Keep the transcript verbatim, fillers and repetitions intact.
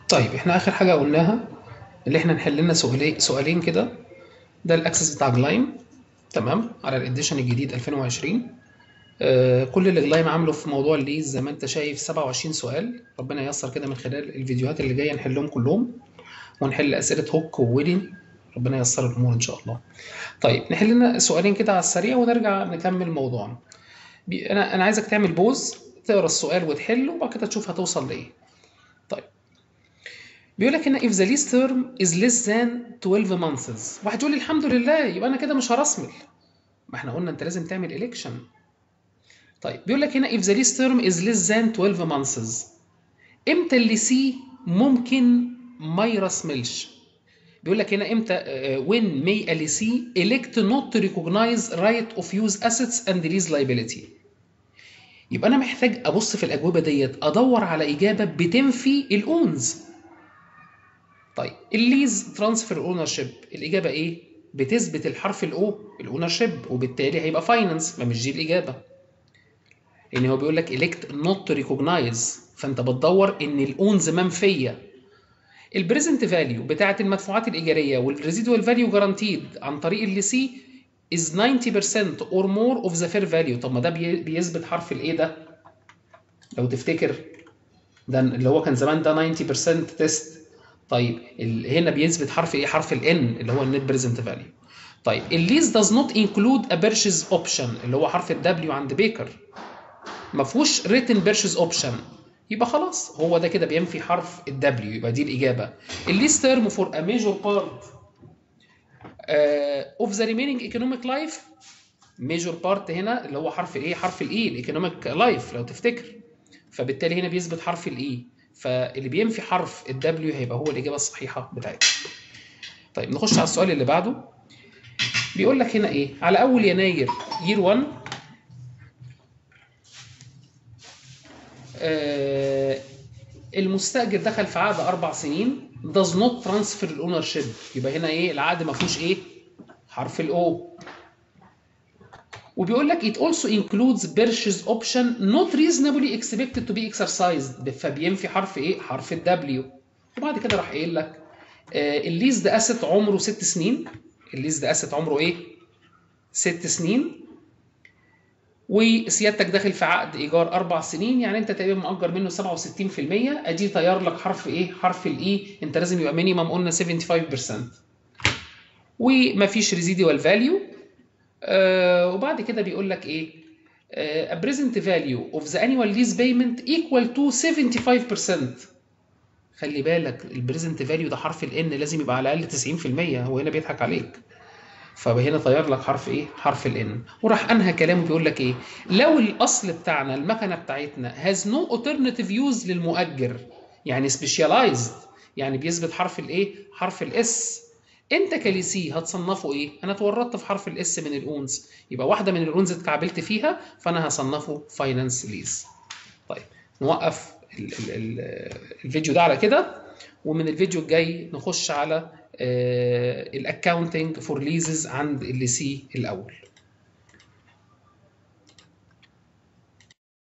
طيب احنا اخر حاجه قلناها اللي احنا نحل لنا سؤالين سؤالين كده. ده الاكسس بتاع جلايم، تمام، على الاديشن الجديد ألفين وعشرين. آه كل اللي جلايم عامله في موضوع الليز زي ما انت شايف سبعة وعشرين سؤال. ربنا ييسر كده من خلال الفيديوهات اللي جايه نحلهم كلهم، ونحل اسئله هوك وويلي. ربنا ييسر الامور ان شاء الله. طيب نحل لنا سؤالين كده على السريع ونرجع نكمل موضوعنا. بي- انا انا عايزك تعمل بوز، تقرا السؤال وتحله وبعد كده تشوف هتوصل لايه. طيب بيقول لك هنا if the lease term is less than twelve months. واحد يقول لي الحمد لله يبقى انا كده مش هرسمل. ما احنا قلنا انت لازم تعمل election. طيب بيقول لك هنا if the lease term is less than twelve months، امتى اللي سي ممكن ما يرسملش؟ بيقول لك هنا امتى uh, when may a lessee elect not to recognize right of use assets and lease liability. يبقى انا محتاج ابص في الاجوبه ديت ادور على اجابه بتنفي الاونز. طيب الليز ترانسفير اونر شيب، الاجابه ايه؟ بتثبت الحرف الاو الاونر شيب، وبالتالي هيبقى فاينانس. ما مش دي الاجابه، لان هو بيقول لك الكت نوت ريكوجنايز، فانت بتدور ان الاونز منفيه. البريزنت فاليو بتاعه المدفوعات الايجاريه والريزيدوال فاليو جارانتيد عن طريق اللي سي is ninety percent or more of the fair value. طب ما ده بيثبت حرف الايه ده لو تفتكر، ده اللي هو كان زمان ده ninety percent تيست. طيب هنا بيثبت حرف ايه؟ حرف الان اللي هو النت بريزنت فاليو. طيب الليز does not include a purchase option اللي هو حرف الدبليو عند بيكر، ما فيهوش written purchase option، يبقى خلاص هو ده كده بينفي حرف الدبليو، يبقى دي الاجابه. الليز term for a major part uh, of the remaining economic life. major part هنا اللي هو حرف الايه؟ حرف الاي، الايكونوميك لايف لو تفتكر. فبالتالي هنا بيثبت حرف الاي، فاللي بينفي حرف الدبليو هيبقى هو الاجابه الصحيحه بتاعتنا. طيب نخش على السؤال اللي بعده. بيقول لك هنا ايه؟ على اول يناير يير واحد آه المستاجر دخل في عقد اربع سنين does not transfer ownership. يبقى هنا ايه؟ العقد ما فيهوش ايه؟ حرف الاو. وبيقول لك it also includes purchase option not reasonably expected to be exercised، فبينفي حرف ايه؟ حرف الدبليو. وبعد كده راح قايل لك آه الليز ده اسيت عمره ست سنين. الليز ده اسيت عمره ايه؟ ست سنين. وسيادتك داخل في عقد ايجار اربع سنين، يعني انت تقريبا مؤجر منه سبعة وستين بالمية. ادي طير لك حرف ايه؟ حرف الاي. انت لازم يبقى مينيمم قلنا خمسة وسبعين بالمية. ومفيش ريزيدوال فاليو. آه وبعد كده بيقول لك ايه؟ آه a present value of the annual lease payment equal to seventy-five percent. خلي بالك البريزنت فاليو ده حرف الان لازم يبقى على الاقل تسعين بالمية. هو هنا بيضحك عليك، فهنا طير لك حرف ايه؟ حرف الان. وراح انهى كلامه بيقول لك ايه؟ لو الاصل بتاعنا المكنه بتاعتنا has no alternative use للمؤجر، يعني سبيشاليزد، يعني بيثبت حرف الايه؟ حرف الاس. انت كليسي هتصنفه ايه؟ انا اتورطت في حرف الاس من الاونز، يبقى واحده من الاونز اتكعبلت فيها، فانا هصنفه فاينانس ليز. طيب نوقف ال ال ال الفيديو ده على كده، ومن الفيديو الجاي نخش على الاكاونتنج فور ليزز عند اللي سي الاول.